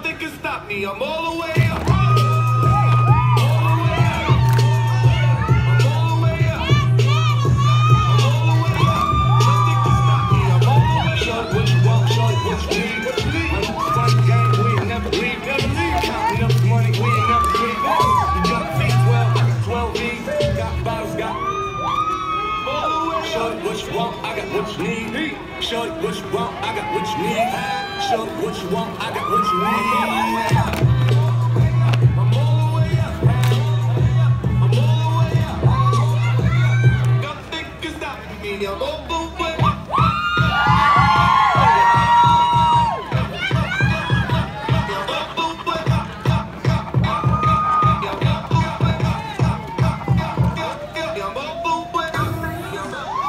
Nothing can stop me. I'm all the way up. What you want, I got what you need. Shorty, what you want, I got what you need. Shorty, what you want, I got what you need.